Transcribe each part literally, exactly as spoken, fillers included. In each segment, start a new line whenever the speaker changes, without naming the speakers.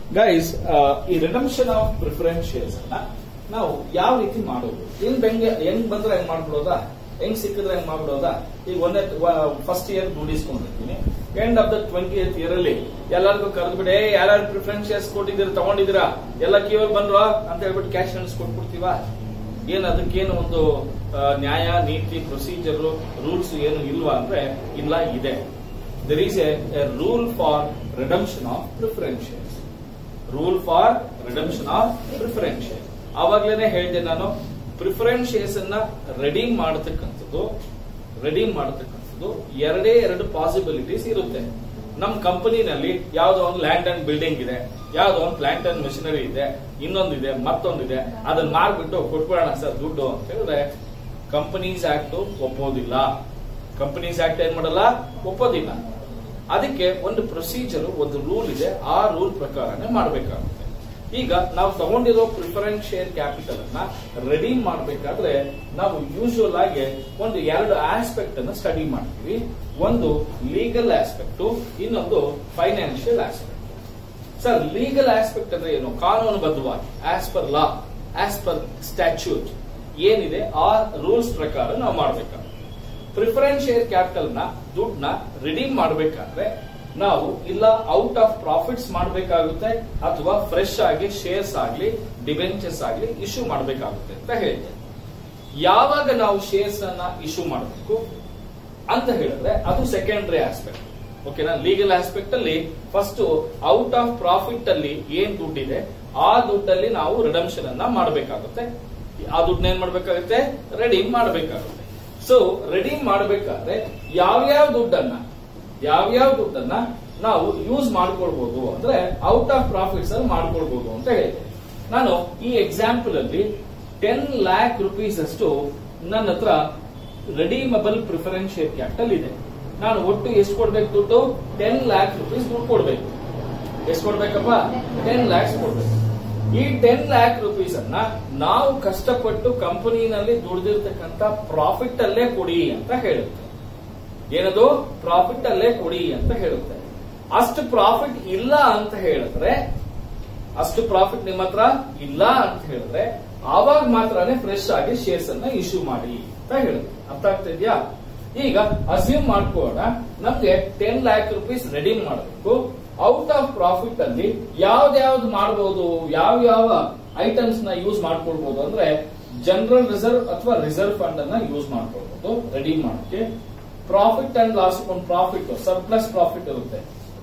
Guys, ಈ redemption of preference shares ಅನ್ನ ನಾವು ಯಾವ ರೀತಿ ಮಾಡೋದು, ಹೆಂಗ್ ಹೆಂಗೆ ಹೆಂಗ್ ಬಂದ್ರೆ ಹೆಂಗ್ ಮಾಡ್ಬಿಡೋದಾ, ಹೆಂಗ್ ಸಿಕ್ಕಿದ್ರೆ ಹೆಂಗ್ ಮಾಡ್ಬಿಡೋದಾ. ಈಗ ಒಂದೇ ಫಸ್ಟ್ ಇಯರ್ ದುಡಿಸ್ಕೊಂಡಿರ್ತೀನಿ, end of the twenty eighth year ಅಲ್ಲಿ ಎಲ್ಲರಿಗೂ ಕರೆದ್ಬಿಟ್ಟು ಏ ಯಾರು ಪ್ರಿಫರೆನ್ಸ್ ಶೇರ್ಸ್ ಕೊಟ್ಟಿದ್ದೀರಾ ತಗೊಂಡಿದ್ದೀರಾ ಎಲ್ಲ ಕ್ಯೂರ್ ಬಂದ್ವಾ ಅಂತ ಹೇಳ್ಬಿಟ್ಟು ಕ್ಯಾಶ್ ಅನ್ಸ್ ಕೊಟ್ಬಿಡ್ತೀವ. ಏನ್ ಅದಕ್ಕೇನು ಒಂದು ನ್ಯಾಯ ನೀತಿ ಪ್ರೊಸೀಜರ್ ರೂಲ್ಸ್ ಏನು ಇಲ್ವಾ ಅಂದ್ರೆ ಇಲ್ಲ, ಇದೆ. There is a rule for redemption of preference shares. Rule for redemption of preference share. ಆವಾಗ್ಲೇನೆ ಹೇಳಿದೆ ನಾನು, ಪ್ರಿಫರೆನ್ಸ್ ಶೇರ್ಸ್ ಅನ್ನ ರೆಡೀಮ್ ಮಾಡತಕ್ಕಂಥದ್ದು ರೆಡೀಮ್ ಮಾಡತಕ್ಕಂಥದ್ದು ಎರಡೇ ಎರಡು ಪಾಸಿಬಿಲಿಟೀಸ್ ಇರುತ್ತೆ. ನಮ್ ಕಂಪನಿನಲ್ಲಿ ಯಾವ್ದೋ ಒಂದು ಲ್ಯಾಂಡ್ ಅಂಡ್ ಬಿಲ್ಡಿಂಗ್ ಇದೆ, ಯಾವ್ದೋ ಒಂದು ಪ್ಲಾಂಟ್ ಅಂಡ್ ಮೆಷಿನರಿ ಇದೆ, ಇನ್ನೊಂದಿದೆ, ಮತ್ತೊಂದಿದೆ, ಅದನ್ನ ಮಾರ್ಬಿಟ್ಟು ಕೊಟ್ಬಿಡೋಣ ಸರ್ ದುಡ್ಡು ಅಂತ ಹೇಳಿದ್ರೆ ಕಂಪನೀಸ್ ಆಕ್ಟ್ ಒಪ್ಪೋದಿಲ್ಲ. ಕಂಪನೀಸ್ ಆಕ್ಟ್ ಏನ್ ಮಾಡಲ್ಲ, ಒಪ್ಪೋದಿಲ್ಲ. ಅದಕ್ಕೆ ಒಂದು ಪ್ರೊಸೀಜರ್, ಒಂದು ರೂಲ್ ಇದೆ, ಆ ರೂಲ್ ಪ್ರಕಾರನೇ ಮಾಡಬೇಕಾಗುತ್ತೆ. ಈಗ ನಾವು ತಗೊಂಡಿರೋ ಪ್ರಿಫರೆನ್ಸ್ ಶೇರ್ ಕ್ಯಾಪಿಟಲ್ ಅನ್ನ ರೆಡೀಮ್ ಮಾಡಬೇಕಾದ್ರೆ ನಾವು ಯೂಶುವಲ್ ಆಗಿ ಒಂದು ಎರಡು ಆಸ್ಪೆಕ್ಟ್ ಅನ್ನು ಸ್ಟಡಿ ಮಾಡ್ತೀವಿ. ಒಂದು ಲೀಗಲ್ ಆಸ್ಪೆಕ್ಟ್, ಇನ್ನೊಂದು financial aspect. Sir, legal aspect ಅಂದ್ರೆ ಏನು? ಕಾನೂನುಬದ್ಧವಾಗಿ as per law, as per statute ಏನಿದೆ ಆ ರೂಲ್ಸ್ ಪ್ರಕಾರ ನಾವು ಮಾಡಬೇಕಾಗುತ್ತೆ. ಪ್ರಿಫರೆನ್ಸ್ ಶೇರ್ ಕ್ಯಾಪಿಟಲ್ ನ ದುಡ್ಡನ್ನ ರಿಡೀಮ್ ಮಾಡಬೇಕಾದ್ರೆ ನಾವು ಇಲ್ಲ ಔಟ್ ಆಫ್ ಪ್ರಾಫಿಟ್ಸ್ ಮಾಡಬೇಕಾಗುತ್ತೆ ಅಥವಾ ಫ್ರೆಶ್ ಆಗಿ ಶೇರ್ಸ್ ಆಗ್ಲಿ ಡಿಬೆಂಚರ್ಸ್ ಆಗ್ಲಿ ಇಶ್ಯೂ ಮಾಡಬೇಕಾಗುತ್ತೆ ಅಂತ ಹೇಳಿದೆ. ಯಾವಾಗ ನಾವು ಶೇರ್ಸ್ ಅನ್ನ ಇಶ್ಯೂ ಮಾಡಬೇಕು ಅಂತ ಹೇಳಿದ್ರೆ ಅದು ಸೆಕೆಂಡರಿ ಆಸ್ಪೆಕ್ಟ್. ಓಕೆನಾ? ಲೀಗಲ್ ಆಸ್ಪೆಕ್ಟ್ ಅಲ್ಲಿ ಫಸ್ಟ್ ಔಟ್ ಆಫ್ ಪ್ರಾಫಿಟ್ ಅಲ್ಲಿ ಏನ್ ದುಡ್ಡಿದೆ ಆ ದುಡ್ಡಲ್ಲಿ ನಾವು ರಿಡಂಪ್ಷನ್ ಅನ್ನ ಮಾಡಬೇಕಾಗುತ್ತೆ. ಆ ದುಡ್ಡನ್ನ ಏನ್ ಮಾಡಬೇಕಾಗುತ್ತೆ? ರೆಡೀಮ್ ಮಾಡಬೇಕಾಗುತ್ತೆ. ಸೊ ರೆಡೀಮ್ ಮಾಡಬೇಕಾದ್ರೆ ಯಾವ್ಯಾವ ದುಡ್ಡನ್ನ ಯಾವ್ಯಾವ ದುಡ್ಡನ್ನ ನಾವು ಯೂಸ್ ಮಾಡ್ಕೊಳ್ಬಹುದು ಅಂದ್ರೆ ಔಟ್ ಆಫ್ ಪ್ರಾಫಿಟ್ಸ್ ಅಲ್ಲಿ ಮಾಡ್ಕೊಳ್ಬಹುದು ಅಂತ ಹೇಳಿದೆ. ನಾನು ಈ ಎಕ್ಸಾಂಪಲ್ ಅಲ್ಲಿ ಟೆನ್ ಲ್ಯಾಕ್ ರುಪೀಸ್ ಅಷ್ಟು ನನ್ನ ಹತ್ರ ರೆಡೀಮಬಲ್ ಪ್ರಿಫರೆನ್ಸ್ ಶೇರ್ ಕ್ಯಾಪಿಟಲ್ ಇದೆ. ನಾನು ಒಟ್ಟು ಎಷ್ಟು ಕೊಡ್ಬೇಕು ದುಡ್ಡು? ಟೆನ್ ಲ್ಯಾಕ್ ರುಪೀಸ್ ದುಡ್ಡು ಕೊಡ್ಬೇಕು. ಎಷ್ಟು ಕೊಡ್ಬೇಕಪ್ಪ? ಟೆನ್ ಲ್ಯಾಕ್ಸ್ ಕೊಡ್ಬೇಕು. ಈ ಟೆನ್ ಲ್ಯಾಕ್ ರುಪೀಸ್ ಅನ್ನ ನಾವು ಕಷ್ಟಪಟ್ಟು ಕಂಪನಿನಲ್ಲಿ ದುಡಿದಿರ್ತಕ್ಕಂಥ ಪ್ರಾಫಿಟ್ ಅಲ್ಲೇ ಕೊಡಿ ಅಂತ ಹೇಳುತ್ತೆ. ಏನದು? ಪ್ರಾಫಿಟ್ ಅಲ್ಲೇ ಕೊಡಿ ಅಂತ ಹೇಳುತ್ತೆ. ಅಷ್ಟು ಪ್ರಾಫಿಟ್ ಇಲ್ಲ ಅಂತ ಹೇಳಿದ್ರೆ, ಅಷ್ಟು ಪ್ರಾಫಿಟ್ ನಿಮ್ಮ ಹತ್ರ ಇಲ್ಲ ಅಂತ ಹೇಳಿದ್ರೆ ಆವಾಗ ಮಾತ್ರನೇ ಫ್ರೆಶ್ ಆಗಿ ಶೇರ್ಸ್ ಅನ್ನ ಇಶ್ಯೂ ಮಾಡಿ ಅಂತ ಹೇಳುತ್ತೆ. ಅರ್ಥ ಆಗ್ತಾ ಇದೆಯಾ? ಈಗ ಅಸ್ಯೂಮ್ ಮಾಡ್ಕೋಣ, ನಮ್ಗೆ ಟೆನ್ ಲ್ಯಾಕ್ ರುಪೀಸ್ ರೆಡೀಮ್ ಮಾಡಬೇಕು. ಔಟ್ ಆಫ್ ಪ್ರಾಫಿಟ್ ಅಲ್ಲಿ ಯಾವ್ದ್ಯಾವ್ದು ಮಾಡಬಹುದು, ಯಾವ ಯಾವ ಐಟಮ್ಸ್ ನ ಯೂಸ್ ಮಾಡ್ಕೊಳ್ಬಹುದು ಅಂದ್ರೆ ಜನರಲ್ ರಿಸರ್ವ್ ಅಥವಾ ರಿಸರ್ವ್ ಫಂಡ್ ಅನ್ನ ಯೂಸ್ ಮಾಡ್ಕೊಳ್ಬಹುದು ರೆಡೀಮ್ ಮಾಡಕ್ಕೆ. ಪ್ರಾಫಿಟ್ ಅಂಡ್ ಲಾಸ್ ಒಂದು ಪ್ರಾಫಿಟ್, ಸರ್ಪ್ಲಸ್ ಪ್ರಾಫಿಟ್ ಇರುತ್ತೆ,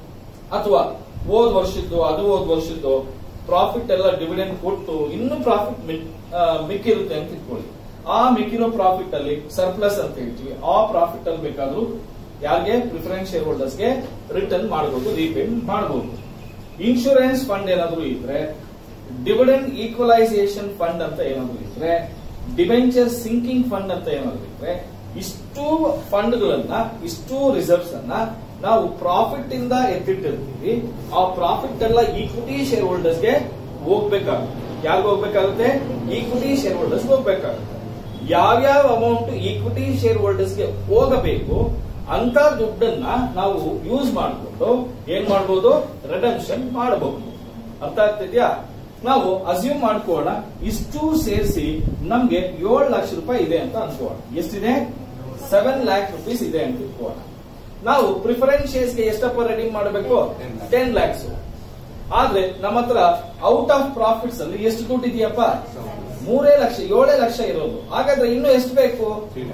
ಅಥವಾ ಹೋದ್ ವರ್ಷದ್ದು ಅದು ಹೋದ್ ವರ್ಷದ್ದು ಪ್ರಾಫಿಟ್ ಎಲ್ಲ ಡಿವಿಡೆಂಡ್ ಕೊಟ್ಟು ಇನ್ನು ಪ್ರಾಫಿಟ್ ಮಿಕ್ಕಿರುತ್ತೆ ಅಂತ ಇಟ್ಕೊಳ್ಳಿ. ಆ ಮಿಕ್ಕಿರೋ ಪ್ರಾಫಿಟ್ ಅಲ್ಲಿ ಸರ್ಪ್ಲಸ್ ಅಂತ ಹೇಳ್ತೀವಿ. ಆ ಪ್ರಾಫಿಟ್ ಅಲ್ಲಿ ಬೇಕಾದ್ರೂ ಯಾರಿಗೆ? ಪ್ರಿಫರೆನ್ಸ್ ಶೇರ್ ಹೋಲ್ಡರ್ಸ್ ಗೆ ರಿಟರ್ನ್ ಮಾಡಬಹುದು, ರೀಪೇಮೆಂಟ್ ಮಾಡಬಹುದು. ಇನ್ಶೂರೆನ್ಸ್ ಫಂಡ್ ಏನಾದ್ರು ಇದ್ರೆ, ಡಿವಿಡೆಂಡ್ ಈಕ್ವಲೈಸೇಷನ್ ಫಂಡ್ ಅಂತ ಏನಾದ್ರು ಇದ್ರೆ, ಡಿಬೆಂಚರ್ ಸಿಂಕಿಂಗ್ ಫಂಡ್ ಅಂತ ಏನಾದ್ರು ಇದ್ರೆ, ಇಷ್ಟು ಫಂಡ್ಗಳನ್ನ, ಇಷ್ಟು ರಿಸರ್ವ್ಸ್ ಅನ್ನ ನಾವು ಪ್ರಾಫಿಟ್ ಇಂದ ಎತ್ತಿಟ್ಟಿರ್ತೀವಿ. ಆ ಪ್ರಾಫಿಟ್ ಎಲ್ಲ ಈಕ್ವಿಟಿ ಶೇರ್ ಹೋಲ್ಡರ್ಸ್ ಗೆ ಹೋಗ್ಬೇಕಾಗುತ್ತೆ. ಯಾರಿಗೂ ಹೋಗ್ಬೇಕಾಗುತ್ತೆ? ಈಕ್ವಿಟಿ ಶೇರ್ ಹೋಲ್ಡರ್ಸ್ ಹೋಗ್ಬೇಕಾಗುತ್ತೆ. ಯಾವ್ಯಾವ ಅಮೌಂಟ್ ಈಕ್ವಿಟಿ ಶೇರ್ ಹೋಲ್ಡರ್ಸ್ ಗೆ ಹೋಗಬೇಕು ಅಂತ ದುಡ್ಡನ್ನ ನಾವು ಯೂಸ್ ಮಾಡಿಕೊಂಡು ಏನ್ ಮಾಡಬಹುದು? ರಿಡಂಪ್ಷನ್ ಮಾಡಬಹುದು. ಅರ್ಥ ಆಗ್ತಿದ್ಯಾ? ನಾವು ಅಸ್ಯೂಮ್ ಮಾಡ್ಕೋಣ, ಇಷ್ಟು ಸೇರಿಸಿ ನಮ್ಗೆ ಏಳು ಲಕ್ಷ ರೂಪಾಯಿ ಇದೆ ಅಂತ ಅನ್ಕೋಣ. ಎಷ್ಟಿದೆ? ಸೆವೆನ್ ಲ್ಯಾಕ್ ರುಪೀಸ್ ಇದೆ ಅಂತ ಇಟ್ಕೋಣ. ನಾವು ಪ್ರಿಫರೆನ್ಸ್ ಶೇರ್ಸ್ ಗೆ ಎಷ್ಟಪ್ಪ ರೆಡೀಮ್ ಮಾಡಬೇಕು? ಟೆನ್ ಲ್ಯಾಕ್ಸ್. ಆದ್ರೆ ನಮ್ಮ ಹತ್ರ ಔಟ್ ಆಫ್ ಪ್ರಾಫಿಟ್ಸ್ ಅಲ್ಲಿ ಎಷ್ಟು ದುಡ್ಡು ಇದೆಯಪ್ಪ? ಮೂರೇ ಲಕ್ಷ, ಏಳೇ ಲಕ್ಷ ಇರೋದು. ಹಾಗಾದ್ರೆ ಇನ್ನು ಎಷ್ಟು ಬೇಕು?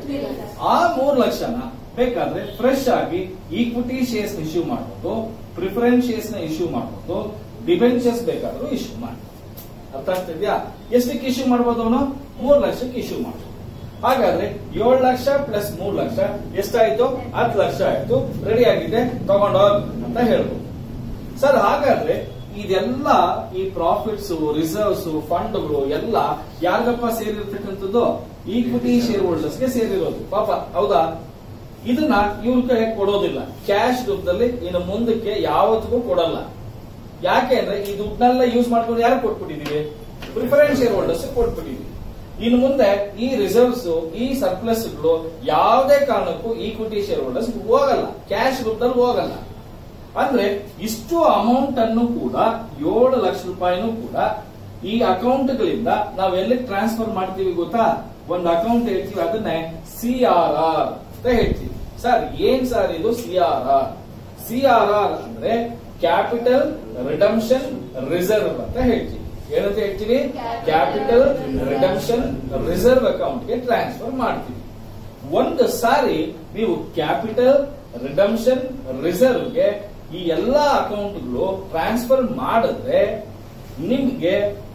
ಆ ಮೂರ್ ಲಕ್ಷನ ಬೇಕಾದ್ರೆ ಫ್ರೆಶ್ ಆಗಿ ಈಕ್ವಿಟಿ ಶೇರ್ಸ್ ಇಶ್ಯೂ ಮಾಡಬಹುದು, ಪ್ರಿಫರೆನ್ಸ್ ಶೇರ್ಸ್ ನ ಇಶ್ಯೂ ಮಾಡಬಹುದು, ಡಿಬೆಂಚರ್ಸ್ ಬೇಕಾದ್ರೂ ಇಶ್ಯೂ ಮಾಡಬಹುದು. ಅರ್ಥ ಆಗ್ತಿದ್ಯಾ? ಎಷ್ಟಕ್ಕೆ ಇಶ್ಯೂ ಮಾಡಬಹುದು? ಅವನು ಮೂರ್ ಲಕ್ಷಕ್ಕೆ ಇಶ್ಯೂ ಮಾಡಬಹುದು. ಹಾಗಾದ್ರೆ ಏಳು ಲಕ್ಷ ಪ್ಲಸ್ ಮೂರ್ ಲಕ್ಷ ಎಷ್ಟಾಯ್ತು? ಹತ್ತು ಲಕ್ಷ ಆಯ್ತು. ರೆಡಿ ಆಗಿದೆ, ತಗೊಂಡೋಗ್ ಅಂತ ಹೇಳ್ಬೋದು. ಸರ್, ಹಾಗಾದ್ರೆ ಇದೆಲ್ಲ ಈ ಪ್ರಾಫಿಟ್ಸ್, ರಿಸರ್ವ್ಸ್, ಫಂಡ್ಗಳು ಎಲ್ಲ ಯಾರಿಗಪ್ಪ ಸೇರಿರ್ತಕ್ಕಂಥದ್ದು? ಈಕ್ವಿಟಿ ಶೇರ್ ಹೋಲ್ಡರ್ಸ್ ಗೆ ಸೇರಿರೋದು. ಪಾಪ, ಹೌದಾ? ಇದನ್ನ ಇವ್ರ ಕೈ ಕೊಡೋದಿಲ್ಲ. ಕ್ಯಾಶ್ ರೂಪದಲ್ಲಿ ಇನ್ನು ಮುಂದಕ್ಕೆ ಯಾವತ್ತಿಗೂ ಕೊಡಲ್ಲ. ಯಾಕೆ ಅಂದ್ರೆ ಈ ದುಡ್ಡನ್ನೆಲ್ಲ ಯೂಸ್ ಮಾಡ್ಕೊಂಡು ಯಾರು ಕೊಟ್ಬಿಟ್ಟಿದೀವಿ? ಪ್ರಿಫರೆನ್ಸ್ ಶೇರ್ ಹೋಲ್ಡರ್ಸ್ ಕೊಟ್ಬಿಟ್ಟಿದೀವಿ. ಇನ್ನು ಮುಂದೆ ಈ ರಿಸರ್ವ್ಸ್, ಈ ಸರ್ಪ್ಲಸ್ಗಳು ಯಾವುದೇ ಕಾರಣಕ್ಕೂ ಈಕ್ವಿಟಿ ಶೇರ್ ಹೋಲ್ಡರ್ಸ್ ಹೋಗಲ್ಲ, ಕ್ಯಾಶ್ ರೂಪದಲ್ಲಿ ಹೋಗಲ್ಲ. ಅಂದ್ರೆ ಇಷ್ಟು ಅಮೌಂಟ್ ಅನ್ನು ಕೂಡ ಏಳು ಲಕ್ಷ ರೂಪಾಯಿನೂ ಕೂಡ ಈ ಅಕೌಂಟ್ಗಳಿಂದ ನಾವ್ ಎಲ್ಲಿ ಟ್ರಾನ್ಸ್ಫರ್ ಮಾಡ್ತೀವಿ ಗೊತ್ತಾ? ಒಂದು ಅಕೌಂಟ್ ಹೇಳ್ತೀವಿ, ಅದನ್ನೇ ಸಿ ಆರ್ ಆರ್ ಅಂತ ಹೇಳ್ತೀವಿ. ಸರ್ ಏನ್ ಸರ್ ಇದು C R R? C R R ಅಂದ್ರೆ ಕ್ಯಾಪಿಟಲ್ ರಿಡಂಪ್ಷನ್ ರಿಸರ್ವ್ ಅಂತ ಹೇಳ್ತೀವಿ. ಏನಂತ ಹೇಳ್ತೀವಿ? ಕ್ಯಾಪಿಟಲ್ ರಿಡಂಪ್ಷನ್ ರಿಸರ್ವ್ ಅಕೌಂಟ್ ಗೆ ಟ್ರಾನ್ಸ್ಫರ್ ಮಾಡ್ತೀವಿ. ಒಂದು ಸಾರಿ ನೀವು ಕ್ಯಾಪಿಟಲ್ ರಿಡಂಪ್ಷನ್ ರಿಸರ್ವ್ ಗೆ ಈ ಎಲ್ಲಾ ಅಕೌಂಟ್ಗಳು ಟ್ರಾನ್ಸ್ಫರ್ ಮಾಡಿದ್ರೆ ನಿಮ್ಗೆ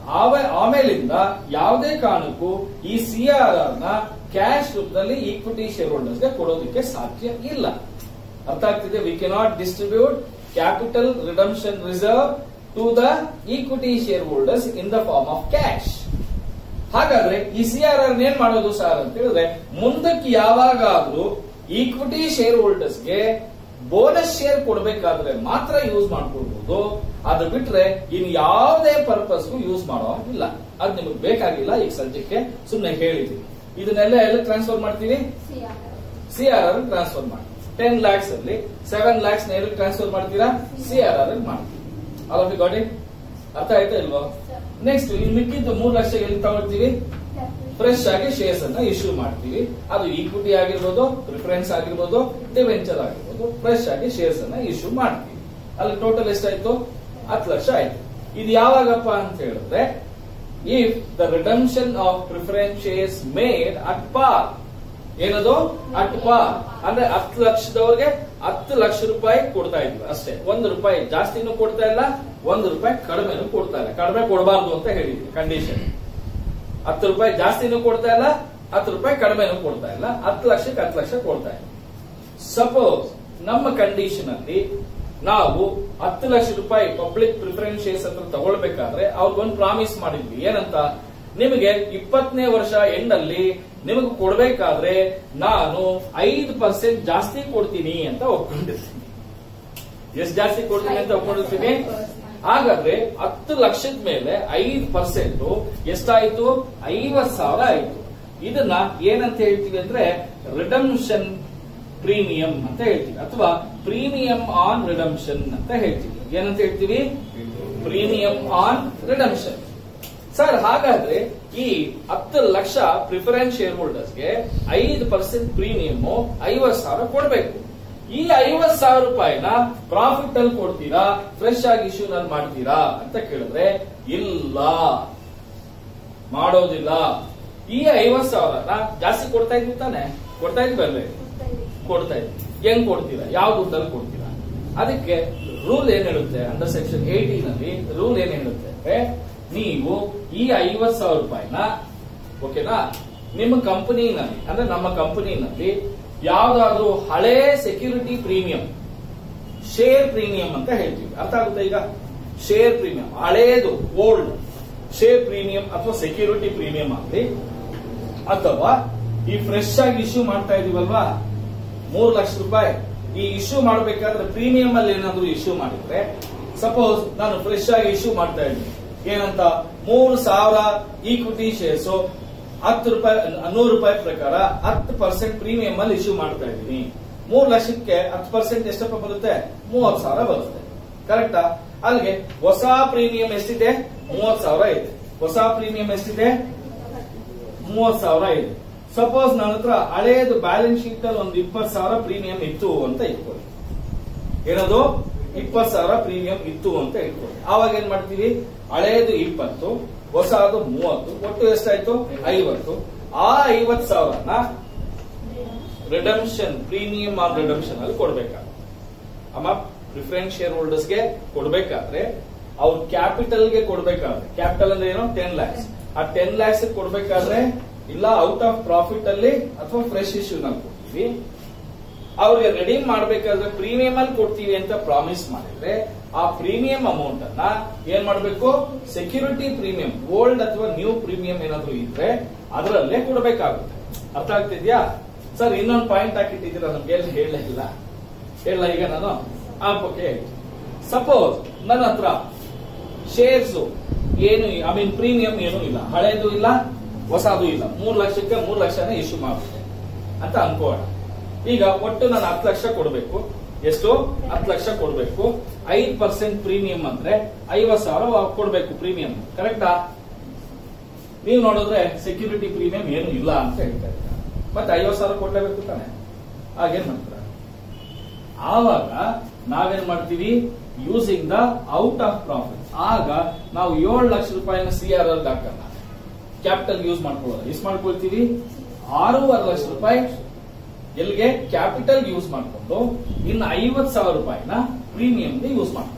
ಆಮೇಲಿಂದ ಯಾವುದೇ ಕಾರಣಕ್ಕೂ ಈ ಸಿ ಆರ್ ಆರ್ ನ ಕ್ಯಾಶ್ ರೂಪದಲ್ಲಿ ಈಕ್ವಿಟಿ ಶೇರ್ ಹೋಲ್ಡರ್ಸ್ ಗೆ ಕೊಡೋದಕ್ಕೆ ಸಾಧ್ಯ ಇಲ್ಲ. ಅರ್ಥ ಆಗ್ತಿದೆ? We cannot distribute capital redemption reserve to the equity share holders in the form of cash. ಹಾಗಾದ್ರೆ ಈ ಸಿ ಆರ್ ಆರ್ ಏನ್ ಮಾಡೋದು ಸರ್ ಅಂತ ಹೇಳಿದ್ರೆ, ಮುಂದಕ್ಕೆ ಯಾವಾಗಾದ್ರೂ ಈಕ್ವಿಟಿ ಶೇರ್ ಹೋಲ್ಡರ್ಸ್ ಗೆ ಬೋನಸ್ ಶೇರ್ ಕೊಡಬೇಕಾದ್ರೆ ಮಾತ್ರ ಯೂಸ್ ಮಾಡ್ಕೊಳ್ಬಹುದು. ಅದು ಬಿಟ್ರೆ ಇನ್ ಯಾವುದೇ ಪರ್ಪಸ್ಗೂ ಯೂಸ್ ಮಾಡೋದಿಲ್ಲ. ಅದು ನಿಮಗೆ ಬೇಕಾಗಿಲ್ಲ. ಈಗ ಸದ್ಯಕ್ಕೆ ಸುಮ್ಮನೆ ಹೇಳಿದೀವಿ. ಇದನ್ನೆಲ್ಲ ಎಲ್ಲ ಟ್ರಾನ್ಸ್ಫರ್ ಮಾಡ್ತೀವಿ, ಸಿ ಆರ್ ಆರ್ ಟ್ರಾನ್ಸ್ಫರ್ ಮಾಡಿ. ಟೆನ್ ಲ್ಯಾಕ್ಸ್ ಅಲ್ಲಿ ಸೆವೆನ್ ಲ್ಯಾಕ್ಸ್ ನ ಟ್ರಾನ್ಸ್ಫರ್ ಮಾಡ್ತೀರಾ? ಸಿ ಆರ್ ಆರ್ ಮಾಡ್ತೀವಿ. All of you got it? ಅರ್ಥ ಆಯ್ತಾ ಇಲ್ವಾ? ನೆಕ್ಸ್ಟ್ ಇನ್ ಮಿಕ್ಕಿದ್ದು ಮೂರು ಲಕ್ಷ ಎಲ್ಲಿ ತಗೊಳ್ತೀವಿ? ಫ್ರೆಶ್ ಆಗಿ ಶೇರ್ಸ್ ಅನ್ನ ಇಶ್ಯೂ ಮಾಡ್ತೀವಿ. ಅದು ಈಕ್ವಿಟಿ ಆಗಿರ್ಬೋದು, ಪ್ರಿಫರೆನ್ಸ್ ಆಗಿರ್ಬೋದು, ಡಿವೆಂಚರ್ ಆಗಿರ್ಬೋದು. ಫ್ರೆಶ್ ಆಗಿ ಶೇರ್ಸ್ ಅನ್ನ ಇಶ್ಯೂ ಮಾಡ್ತೀವಿ. ಅಲ್ಲಿ ಟೋಟಲ್ ಎಷ್ಟಾಯ್ತು? ಹತ್ತು ಲಕ್ಷ ಆಯ್ತು. ಇದು ಯಾವಾಗಪ್ಪ ಅಂತ ಹೇಳಿದ್ರೆ, if the redemption of preference shares made at par. ಏನದು? ಅಟ್ ಪಾರ್ ಅಂದ್ರೆ ಹತ್ತು ಲಕ್ಷದವ್ರಿಗೆ ಹತ್ತು ಲಕ್ಷ ರೂಪಾಯಿ ಕೊಡ್ತಾ ಇದ್ವಿ ಅಷ್ಟೇ. ಒಂದು ರೂಪಾಯಿ ಜಾಸ್ತಿನೂ ಕೊಡ್ತಾ ಇಲ್ಲ, ಒಂದು ರೂಪಾಯಿ ಕಡಿಮೆನೂ ಕೊಡ್ತಾ ಇಲ್ಲ. ಕಡಿಮೆ ಕೊಡಬಾರ್ದು ಅಂತ ಹೇಳಿದ್ವಿ ಕಂಡೀಷನ್. ಹತ್ತು ರೂಪಾಯಿ ಜಾಸ್ತಿನೂ ಕೊಡ್ತಾ ಇಲ್ಲ, ಹತ್ತು ರೂಪಾಯಿ ಕಡಿಮೆನೂ ಕೊಡ್ತಾ ಇಲ್ಲ. ಹತ್ತು ಲಕ್ಷಕ್ಕೆ ಹತ್ತು ಲಕ್ಷ ಕೊಡ್ತಾ ಇಲ್ಲ. ಸಪೋಸ್ ನಮ್ಮ ಕಂಡೀಷನ್ ಅಲ್ಲಿ ನಾವು ಹತ್ತು ಲಕ್ಷ ರೂಪಾಯಿ ಪಬ್ಲಿಕ್ ಪ್ರಿಫರೆನ್ಸ್ ಶೇರ್ಸ್ ಅಂತ ತಗೊಳ್ಬೇಕಾದ್ರೆ ಅವ್ರಿಗೊಂದು ಪ್ರಾಮಿಸ್ ಮಾಡಿದ್ವಿ. ಏನಂತ? ನಿಮಗೆ ಇಪ್ಪತ್ತನೇ ವರ್ಷ ಎಂಡ್ ಅಲ್ಲಿ ನಿಮಗೆ ಕೊಡ್ಬೇಕಾದ್ರೆ ನಾನು ಐದು ಪರ್ಸೆಂಟ್ ಜಾಸ್ತಿ ಕೊಡ್ತೀನಿ ಅಂತ ಒಪ್ಕೊಂಡಿರ್ತೀನಿ. ಎಷ್ಟು ಜಾಸ್ತಿ ಕೊಡ್ತೀನಿ ಅಂತ ಒಪ್ಕೊಂಡಿರ್ತೀನಿ? ಹಾಗಾದ್ರೆ ಹತ್ತು ಲಕ್ಷದ ಮೇಲೆ ಐದು ಪರ್ಸೆಂಟ್ ಎಷ್ಟಾಯ್ತು? ಐವತ್ ಸಾವಿರ ಆಯ್ತು. ಇದನ್ನ ಏನಂತ ಹೇಳ್ತೀವಿ ಅಂದ್ರೆ ರಿಡಂಪ್ಷನ್ ಪ್ರೀಮಿಯಂ ಅಂತ ಹೇಳ್ತೀವಿ, ಅಥವಾ ಪ್ರೀಮಿಯಂ ಆನ್ ರಿಡಂಪ್ಷನ್ ಅಂತ ಹೇಳ್ತೀವಿ. ಏನಂತ ಹೇಳ್ತೀವಿ? Premium on redemption. ಸರ್ ಹಾಗಾದ್ರೆ ಈ ಹತ್ತು ಲಕ್ಷ ಪ್ರಿಫರೆನ್ಸ್ ಶೇರ್ ಹೋಲ್ಡರ್ಸ್ಗೆ ಐದು ಪರ್ಸೆಂಟ್ ಪ್ರೀಮಿಯಂ ಐವತ್ ಸಾವಿರ ಕೊಡಬೇಕು. ಈ ಐವತ್ ಸಾವಿರ ರೂಪಾಯಿನ ಪ್ರಾಫಿಟ್ ಅಲ್ಲಿ ಕೊಡ್ತೀರಾ, ಫ್ರೆಶ್ ಆಗಿ ಇಶ್ಯೂ ನಲ್ಲಿ ಮಾಡ್ತೀರಾ ಅಂತ ಕೇಳಿದ್ರೆ ಇಲ್ಲ, ಮಾಡೋದಿಲ್ಲ. ಈ ಐವತ್ ಸಾವಿರನ ಜಾಸ್ತಿ ಕೊಡ್ತಾ ಇದ್ವಿ ತಾನೆ? ಕೊಡ್ತಾ ಇದ್ವಿ ಅಲ್ವೇ? ಕೊಡ್ತಾ ಇದ್ವಿ. ಹೆಂಗ್ ಕೊಡ್ತೀರಾ? ಯಾವ ದುಡ್ಡಲ್ಲಿ ಕೊಡ್ತೀರಾ? ಅದಕ್ಕೆ ರೂಲ್ ಏನ್ ಹೇಳುತ್ತೆ? ಅಂಡರ್ ಸೆಕ್ಷನ್ ಏಟೀನ್ ಅಲ್ಲಿ ರೂಲ್ ಏನ್ ಹೇಳುತ್ತೆ ಅಂದ್ರೆ, ನೀವು ಈ ಐವತ್ ಸಾವಿರ ರೂಪಾಯಿನ ಓಕೆನಾ ನಿಮ್ಮ ಕಂಪನಿನಲ್ಲಿ ಅಂದ್ರೆ ನಮ್ಮ ಕಂಪನಿನಲ್ಲಿ ಯಾವ್ದಾದ್ರು ಹಳೆ ಸೆಕ್ಯೂರಿಟಿ ಪ್ರೀಮಿಯಂ, ಶೇರ್ ಪ್ರೀಮಿಯಂ ಅಂತ ಹೇಳ್ತೀವಿ. ಅರ್ಥ ಆಗುತ್ತೆ ಈಗ? ಶೇರ್ ಪ್ರೀಮಿಯಂ ಹಳೇದು ಓಲ್ಡ್ ಶೇರ್ ಪ್ರೀಮಿಯಂ ಅಥವಾ ಸೆಕ್ಯೂರಿಟಿ ಪ್ರೀಮಿಯಂ ಆಗಲಿ, ಅಥವಾ ಈ ಫ್ರೆಶ್ ಆಗಿ ಇಶ್ಯೂ ಮಾಡ್ತಾ ಇದೀವಲ್ವಾ ಮೂರು ಲಕ್ಷ ರೂಪಾಯಿ, ಈ ಇಶ್ಯೂ ಮಾಡಬೇಕಾದ್ರೆ ಪ್ರೀಮಿಯಂ ಅಲ್ಲಿ ಏನಾದ್ರು ಇಶ್ಯೂ ಮಾಡಿದ್ರೆ, ಸಪೋಸ್ ನಾನು ಫ್ರೆಶ್ ಆಗಿ ಇಶ್ಯೂ ಮಾಡ್ತಾ ಇದ್ದೀನಿ ಏನಂತ, ಮೂರು ಸಾವಿರ ಈಕ್ವಿಟಿ ಶೇರ್ಸ್ ಹತ್ತು ರೂಪಾಯಿ ನೂರು ರೂಪಾಯಿ ಪ್ರಕಾರ ಹತ್ತು ಪರ್ಸೆಂಟ್ ಪ್ರೀಮಿಯಂ ಅಲ್ಲಿ ಇಶ್ಯೂ ಮಾಡ್ತಾ ಇದ್ದೀನಿ. ಮೂರು ಲಕ್ಷಕ್ಕೆ ಹತ್ತು ಪರ್ಸೆಂಟ್ ಎಷ್ಟಪ್ಪ ಬರುತ್ತೆ? ಮೂವತ್ತು ಸಾವಿರ ಬರುತ್ತೆ. ಕರೆಕ್ಟಾ? ಅಲ್ಲಿಗೆ ಹೊಸ ಪ್ರೀಮಿಯಂ ಎಷ್ಟಿದೆ? ಮೂವತ್ತು ಸಾವಿರ ಇದೆ. ಹೊಸ ಪ್ರೀಮಿಯಂ ಎಷ್ಟಿದೆ? ಮೂವತ್ತು ಸಾವಿರ ಇದೆ. ಸಪೋಸ್ ನನ್ನ ಹತ್ರ ಹಳೇದು ಬ್ಯಾಲೆನ್ಸ್ ಶೀಟ್ ಅಲ್ಲಿ ಒಂದು ಇಪ್ಪತ್ತು ಸಾವಿರ ಪ್ರೀಮಿಯಂ ಇತ್ತು ಅಂತ ಇಟ್ಕೊಳ್ಳಿ. ಏನದು? ಇಪ್ಪತ್ತು ಸಾವಿರ ಪ್ರೀಮಿಯಂ ಇತ್ತು ಅಂತ ಇಟ್ಕೊಳ್ಳಿ. ಆವಾಗ ಏನ್ ಮಾಡ್ತೀವಿ? ಹಳೇದು ಇಪ್ಪತ್ತು, ಹೊಸದು ಮೂವತ್ತು, ಒಟ್ಟು ಎಷ್ಟಾಯ್ತು? ಐವತ್ತು. ಆ ಐವತ್ತು ಸಾವಿರನ ರಿಡಂಪ್ಷನ್ ಪ್ರೀಮಿಯಂ ಆನ್ ರಿಡಂಪ್ಷನ್ ಅಲ್ಲಿ ಕೊಡ್ಬೇಕಾದ್ರೆ, ಅಮ್ಮ ಪ್ರಿಫರೆನ್ಸ್ ಶೇರ್ ಹೋಲ್ಡರ್ಸ್ ಗೆ ಕೊಡ್ಬೇಕಾದ್ರೆ, ಅವ್ರ ಕ್ಯಾಪಿಟಲ್ ಗೆ ಕೊಡ್ಬೇಕಾದ್ರೆ, ಕ್ಯಾಪಿಟಲ್ ಅಂದ್ರೆ ಏನು? ಟೆನ್ ಲ್ಯಾಕ್ಸ್. ಆ ಟೆನ್ ಲ್ಯಾಕ್ಸ್ ಕೊಡ್ಬೇಕಾದ್ರೆ ಇಲ್ಲ ಔಟ್ ಆಫ್ ಪ್ರಾಫಿಟ್ ಅಲ್ಲಿ ಅಥವಾ ಫ್ರೆಶ್ ಇಶ್ಯೂ ನಲ್ಲಿ ಕೊಡ್ತೀವಿ. ಅವ್ರಿಗೆ ರೆಡೀಮ್ ಮಾಡ್ಬೇಕಾದ್ರೆ ಪ್ರೀಮಿಯಂ ಅಲ್ಲಿ ಕೊಡ್ತೀವಿ ಅಂತ ಪ್ರಾಮಿಸ್ ಮಾಡಿದ್ರೆ, ಆ ಪ್ರೀಮಿಯಂ ಅಮೌಂಟ್ ಅನ್ನ ಏನ್ ಮಾಡಬೇಕು? ಸೆಕ್ಯೂರಿಟಿ ಪ್ರೀಮಿಯಂ, ಓಲ್ಡ್ ಅಥವಾ ನ್ಯೂ ಪ್ರೀಮಿಯಂ ಏನಾದ್ರು ಇದ್ರೆ ಅದರಲ್ಲೇ ಕೊಡಬೇಕಾಗುತ್ತೆ. ಅರ್ಥ ಆಗ್ತಿದ್ಯಾ ಸರ್? ಇನ್ನೊಂದು ಪಾಯಿಂಟ್ ಹಾಕಿಟ್ಟಿದ್ದೀರಾ ನಮ್ಗೆ ಹೇಳಲೇ ಇಲ್ಲ ಹೇಳ ಈಗ ನಾನು ಓಕೆ. ಸಪೋಸ್ ನನ್ನ ಹತ್ರ ಶೇರ್ಸ್ ಏನು ಐ ಮೀನ್ ಪ್ರೀಮಿಯಂ ಏನು ಇಲ್ಲ, ಹಳೇದು ಇಲ್ಲ, ಹೊಸದು ಇಲ್ಲ, ಮೂರು ಲಕ್ಷಕ್ಕೆ ಮೂರು ಲಕ್ಷನೇ ಇಶ್ಯೂ ಮಾಡ್ಬೇಕು ಅಂತ ಅನ್ಕೋಣ. ಈಗ ಒಟ್ಟು ನಾನು ಹತ್ತು ಲಕ್ಷ ಕೊಡಬೇಕು. ಎಷ್ಟು ಹತ್ತು ಲಕ್ಷ ಕೊಡ್ಬೇಕು. ಐದು ಪರ್ಸೆಂಟ್ ಪ್ರೀಮಿಯಂ ಅಂದ್ರೆ ಐವತ್ತು ಸಾವಿರ ಕೊಡ್ಬೇಕು ಪ್ರೀಮಿಯಂ. ಕರೆಕ್ಟಾ? ನೀವು ನೋಡಿದ್ರೆ ಸೆಕ್ಯೂರಿಟಿ ಪ್ರೀಮಿಯಂ ಏನು ಇಲ್ಲ ಅಂತ ಹೇಳ್ತಾ ಇದ್ದಾರೆ. ಮತ್ತೆ ಐವತ್ತು ಸಾವಿರ ಕೊಡ್ಲೇಬೇಕು ತಾನೆ. ಹಾಗೇನ್ ಮಾಡ್ತಾರೆ? ಆವಾಗ ನಾವೇನ್ ಮಾಡ್ತೀವಿ? Using the out of profit. ಆಗ ನಾವು ಏಳು ಲಕ್ಷ ರೂಪಾಯಿನ ಸಿ ಆರ್ ಎಲ್ ಹಾಕಲ್ಲ, ಕ್ಯಾಪಿಟಲ್ ಯೂಸ್ ಮಾಡ್ಕೊಳ್ಳೋದು. ಎಷ್ಟು ಮಾಡ್ಕೊಳ್ತೀವಿ? ಆರೂವರೆ ಲಕ್ಷ ರೂಪಾಯಿ ಎಲ್ಲಿಗೆ? ಕ್ಯಾಪಿಟಲ್ ಯೂಸ್ ಮಾಡ್ಕೊಂಡು ಇನ್ನು ಐವತ್ತು ಸಾವಿರ ರೂಪಾಯಿನ ಪ್ರೀಮಿಯಂಗೆ ಯೂಸ್ ಮಾಡ್ತೀವಿ.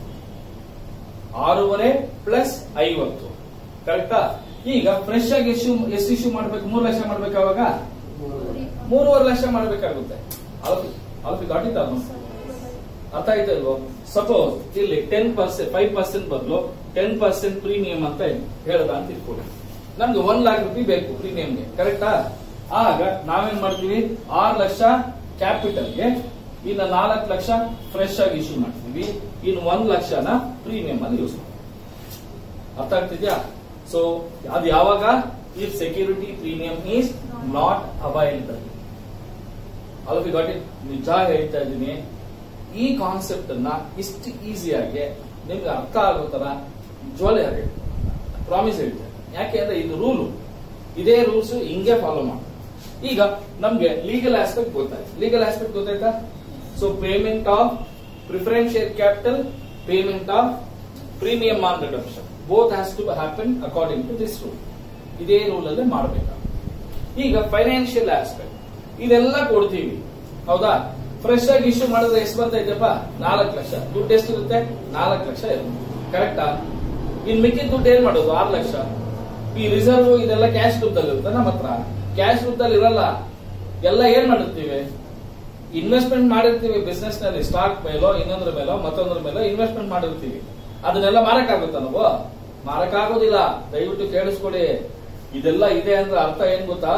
ಆರೂವರೆ ಪ್ಲಸ್ ಐವತ್ತು. ಕರೆಕ್ಟಾ? ಈಗ ಫ್ರೆಶ್ ಆಗಿ ಇಶ್ಯೂ ಎಷ್ಟು ಇಶ್ಯೂ ಮಾಡ್ಬೇಕು? ಮೂರು ಲಕ್ಷ ಮಾಡ್ಬೇಕು. ಅವಾಗ ಮೂರುವರೆ ಲಕ್ಷ ಮಾಡ್ಬೇಕಾಗುತ್ತೆ. Got it almost. ಅರ್ಥ ಆಯ್ತಾ ಇಲ್ವೋ? ಸಪೋಸ್ ಇಲ್ಲಿ ಟೆನ್ ಪರ್ಸೆಂಟ್ ಫೈವ್ ಪರ್ಸೆಂಟ್ ಬದಲು ಟೆನ್ ಪರ್ಸೆಂಟ್ ಪ್ರೀಮಿಯಂ ಅಂತ ಹೇಳ್ದ ಅಂತ ಇಟ್ಕೊಳ್ಳಿ. ನಮ್ಗೆ ಒಂದ್ ಲಾಖ ರೂಪಾಯಿ ಬೇಕು ಪ್ರೀಮಿಯಂಗೆ. ಕರೆಕ್ಟಾ? ಆಗ ನಾವೇನ್ ಮಾಡ್ತೀವಿ? ಆರು ಲಕ್ಷ ಕ್ಯಾಪಿಟಲ್ಗೆ, ಇನ್ನು ನಾಲ್ಕು ಲಕ್ಷ ಫ್ರೆಶ್ ಆಗಿ ಇಶ್ಯೂ ಮಾಡ್ತೀವಿ, ಇನ್ನು ಒಂದ್ ಲಕ್ಷನ ಪ್ರೀಮಿಯಂ ಅಲ್ಲಿ ಯೂಸ್ ಮಾಡ್ತೀವಿ. ಅರ್ಥ ಆಗ್ತಿದ್ಯಾ? ಸೊ ಅದು ಯಾವಾಗ? If security premium is not available. ಅಲ್ವಿ ಗಾಟ್ ಇಟ್? ನಿಜ ಹೇಳ್ತಾ ಇದ್ದೀನಿ, ಈ ಕಾನ್ಸೆಪ್ಟ್ ಅನ್ನ ಇಷ್ಟು ಈಸಿಯಾಗಿ ನಿಮ್ಗೆ ಅರ್ಥ ಆಗೋ ತರ ಜೋಲೆ ಪ್ರಾಮಿಸ್ ಹೇಳ್ತೇನೆ. ಯಾಕೆ ಅಂದ್ರೆ ಇದು ರೂಲು, ಇದೇ ರೂಲ್ಸ್ ಹಿಂಗೆ ಫಾಲೋ ಮಾಡಿ. ಈಗ ನಮ್ಗೆ ಲೀಗಲ್ ಆಸ್ಪೆಕ್ಟ್ ಗೊತ್ತಾಯ್ತು. ಲೀಗಲ್ ಆಸ್ಪೆಕ್ಟ್ ಗೊತ್ತಾಯ್ತಾ? So payment of preference share capital, payment of premium on redemption, both has to happen according to this rule. ಇದೇ ರೂಲ್ ಅಲ್ಲೇ ಮಾಡಬೇಕು. ಈಗ ಫೈನಾನ್ಷಿಯಲ್ ಆಸ್ಪೆಕ್ಟ್ ಇದೆಲ್ಲ ಕೊಡ್ತೀವಿ, ಹೌದಾ? ಫ್ರೆಶ್ ಆಗಿ ಇಶ್ಯೂ ಮಾಡಿದ್ರೆ ಎಷ್ಟು ಬರ್ತಾ ಇದೆಯಪ್ಪ? ನಾಲ್ಕು ಲಕ್ಷ. ದುಡ್ಡು ಎಷ್ಟಿರುತ್ತೆ? ನಾಲ್ಕು ಲಕ್ಷ ಇರುತ್ತೆ. ಕರೆಕ್ಟಾ? ಇನ್ ಮಿಕ್ಕಿದ ದುಡ್ಡು ಏನ್ ಮಾಡೋದು? ಆರು ಲಕ್ಷ. ಈ ರಿಸರ್ವ್ ಇದೆಲ್ಲ ಕ್ಯಾಶ್ ರೂಪದಲ್ಲಿ ಇರುತ್ತೆ ನಮ್ಮ ಹತ್ರ. ಕ್ಯಾಶ್ ರೂಪದಲ್ಲಿ ಇರಲ್ಲ. ಎಲ್ಲ ಏನ್ ಮಾಡಿರ್ತೀವಿ? ಇನ್ವೆಸ್ಟ್ಮೆಂಟ್ ಮಾಡಿರ್ತೀವಿ ಬಿಸ್ನೆಸ್ ನಲ್ಲಿ, ಸ್ಟಾಕ್ ಮೇಲೋ ಇನ್ನೊಂದ್ರ ಮೇಲೋ ಮತ್ತೊಂದ್ರ ಮೇಲೋ ಇನ್ವೆಸ್ಟ್ಮೆಂಟ್ ಮಾಡಿರ್ತೀವಿ. ಅದನ್ನೆಲ್ಲ ಮಾರಕ್ಕಾಗುತ್ತಾ ನಾವು? ಮಾರಕ್ಕಾಗೋದಿಲ್ಲ. ದಯವಿಟ್ಟು ಕೇಳಿಸ್ಕೊಡಿ. ಇದೆಲ್ಲ ಇದೆ ಅಂದ್ರೆ ಅರ್ಥ ಏನ್ ಗೊತ್ತಾ?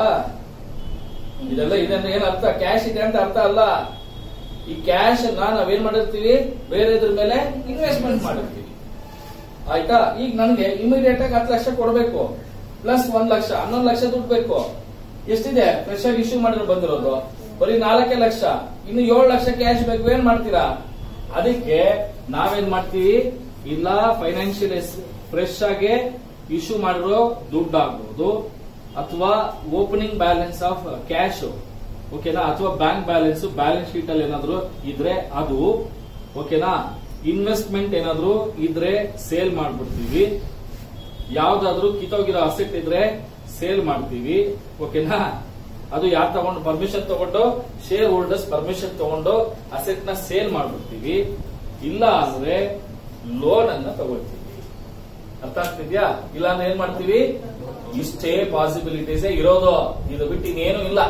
ಇದೆಲ್ಲ ಇದೆ ಅಂದ್ರೆ ಏನ್ ಅರ್ಥ? ಕ್ಯಾಶ್ ಇದೆ ಅಂತ ಅರ್ಥ ಅಲ್ಲ. ಈ ಕ್ಯಾಶ್ ಅನ್ನ ನಾವೇನ್ ಮಾಡಿರ್ತೀವಿ? ಬೇರೆ ಇದ್ರ ಮೇಲೆ ಇನ್ವೆಸ್ಟ್ಮೆಂಟ್ ಮಾಡಿರ್ತೀವಿ. ಆಯ್ತಾ? ಈಗ ನನಗೆ ಇಮಿಡಿಯೇಟ್ ಆಗಿ ಹತ್ತು ಲಕ್ಷ ಕೊಡಬೇಕು, ಪ್ಲಸ್ ಒಂದ್ ಲಕ್ಷ, ಹನ್ನೊಂದು ಲಕ್ಷ ದುಡ್ಡು ಬೇಕು. ಎಷ್ಟಿದೆ? ಫ್ರೆಶ್ ಆಗಿ ಇಶ್ಯೂ ಮಾಡಿದ್ರೆ ಬಂದಿರೋದು ಬರೀ ನಾಲ್ಕೇ ಲಕ್ಷ. ಇನ್ನು ಏಳು ಲಕ್ಷ ಕ್ಯಾಶ್ ಬೇಕು. ಏನ್ ಮಾಡ್ತೀರಾ? ಅದಕ್ಕೆ ನಾವೇನ್ ಮಾಡ್ತೀವಿ? ಇಲ್ಲ, ಫೈನಾನ್ಷಿಯಲ್ ಫ್ರೆಶ್ ಆಗಿ ಇಶ್ಯೂ ಮಾಡಿರೋ ದುಡ್ಡು ಆಗ್ಬಹುದು, ಅಥವಾ ಓಪನಿಂಗ್ ಬ್ಯಾಲೆನ್ಸ್ ಆಫ್ ಕ್ಯಾಶ್, ಓಕೆನಾ, ಅಥವಾ ಬ್ಯಾಂಕ್ ಬ್ಯಾಲೆನ್ಸ್ ಬ್ಯಾಲೆನ್ಸ್ ಶೀಟ್ ಅಲ್ಲಿ ಏನಾದ್ರು ಇದ್ರೆ ಅದು, ಓಕೆನಾ. ಇನ್ವೆಸ್ಟ್ಮೆಂಟ್ ಏನಾದ್ರು ಇದ್ರೆ ಸೇಲ್ ಮಾಡ್ಬಿಡ್ತೀವಿ. ಯಾವ್ದಾದ್ರು ಕಿತ್ತೋಗಿರೋ ಅಸೆಟ್ ಇದ್ರೆ ಸೇಲ್ ಮಾಡ್ತೀವಿ, ಓಕೆನಾ. ಅದು ಯಾರು ತಗೊಂಡು ಪರ್ಮಿಷನ್ ತಗೊಂಡು, ಶೇರ್ ಹೋಲ್ಡರ್ಸ್ ಪರ್ಮಿಷನ್ ತಗೊಂಡು ಅಸೆಟ್ ನ ಸೇಲ್ ಮಾಡ್ಬಿಡ್ತೀವಿ. ಇಲ್ಲ ಅಂದ್ರೆ ಲೋನ್ ಅನ್ನ ತಗೊಳ್ತೀವಿ. ಅರ್ಥ ಆಗ್ತಿದ್ಯಾ? ಇಲ್ಲ ಅಂದ್ರೆ ಏನ್ ಮಾಡ್ತೀವಿ? ಇಷ್ಟೇ ಪಾಸಿಬಿಲಿಟೀಸ್ ಇರೋದು, ಇದು ಬಿಟ್ಟು ಇನ್ನೇನು ಇಲ್ಲ.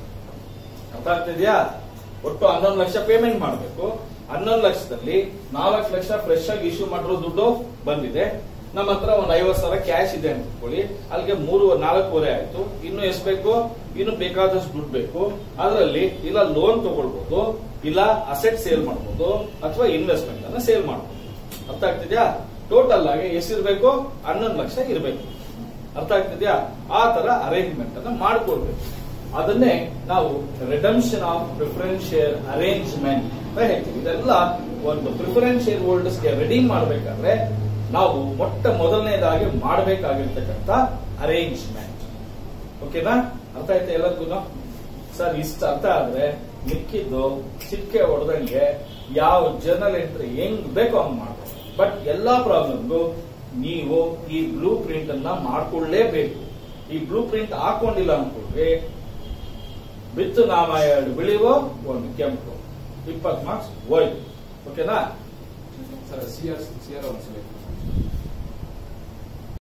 ಅರ್ಥ ಆಗ್ತಿದ್ಯಾ? ಒಟ್ಟು ಹನ್ನೊಂದು ಲಕ್ಷ ಪೇಮೆಂಟ್ ಮಾಡಬೇಕು. ಹನ್ನೊಂದು ಲಕ್ಷದಲ್ಲಿ ನಾಲ್ಕು ಲಕ್ಷ ಫ್ರೆಶ್ ಆಗಿ ಇಶ್ಯೂ ಮಾಡಿರೋ ದುಡ್ಡು ಬಂದಿದೆ. ನಮ್ಮ ಹತ್ರ ಒಂದ್ ಐವತ್ತು ಸಾವಿರ ಕ್ಯಾಶ್ ಇದೆ ಅಂತ ತಿಳ್ಕೊಳ್ಳಿ. ಅಲ್ಲಿಗೆ ಮೂರು ನಾಲ್ಕೂವರೆ ಆಯ್ತು. ಇನ್ನು ಎಷ್ಟು ಬೇಕು? ಇನ್ನು ಬೇಕಾದಷ್ಟು ದುಡ್ಡು ಬೇಕು. ಅದರಲ್ಲಿ ಇಲ್ಲ ಲೋನ್ ತಗೊಳ್ಬಹುದು, ಇಲ್ಲ ಅಸೆಟ್ ಸೇಲ್ ಮಾಡಬಹುದು, ಅಥವಾ ಇನ್ವೆಸ್ಟ್ಮೆಂಟ್ ಅನ್ನ ಸೇಲ್ ಮಾಡಬಹುದು. ಅರ್ಥ ಆಗ್ತಿದ್ಯಾ? ಟೋಟಲ್ ಆಗಿ ಎಷ್ಟಿರ್ಬೇಕು? ಹನ್ನೊಂದು ಲಕ್ಷ ಇರಬೇಕು. ಅರ್ಥ ಆಗ್ತಿದ್ಯಾ? ಆ ತರ ಅರೇಂಜ್ಮೆಂಟ್ ಅನ್ನ ಮಾಡ್ಕೊಳ್ಬೇಕು. ಅದನ್ನೇ ನಾವು redemption of preference share arrangement ಅಂತ ಹೇಳ್ತೀವಿ. ಇದೆಲ್ಲ ಒಂದು ಪ್ರಿಫರೆನ್ಸ್ ಶೇರ್ ಹೋಲ್ಡರ್ಸ್ ಗೆ ರೆಡಿ ಮಾಡಬೇಕಾದ್ರೆ ನಾವು ಮೊಟ್ಟ ಮೊದಲನೇದಾಗಿ ಮಾಡಬೇಕಾಗಿರ್ತಕ್ಕಂಥ ಅರೇಂಜ್ಮೆಂಟ್. ಓಕೆನಾ? ಅರ್ಥ ಆಯ್ತಾ ಎಲ್ಲರಿಗೂ? ಸರ್ ಇಷ್ಟ ಅರ್ಥ ಆದ್ರೆ ಮಿಕ್ಕಿದ್ದು ಚಿಕ್ಕೆ ಹೊಡೆದಂಗೆ ಯಾವ ಜರ್ನಲ್ ಎಂಟ್ರಿ ಹೆಂಗ್ ಬೇಕೋ ಹಂಗ್ ಮಾಡ್ಬೋದು. ಬಟ್ ಎಲ್ಲಾ ಪ್ರಾಬ್ಲಮ್ಗೂ ನೀವು ಈ ಬ್ಲೂ ಪ್ರಿಂಟ್ ಅನ್ನ ಮಾಡ್ಕೊಳ್ಳೇಬೇಕು. ಈ ಬ್ಲೂ ಪ್ರಿಂಟ್ ಹಾಕೊಂಡಿಲ್ಲ ಅನ್ಕೊಳ್ರಿ, ಬಿತ್ತು ನಾಮ ಎರಡು ಬಿಳಿವೋ ಒಂದು ಕೆಂಪು, ಇಪ್ಪತ್ತು ಮಾರ್ಕ್ಸ್ ಹೋಯ್ತು. ಓಕೆನಾ?
Sir C R C R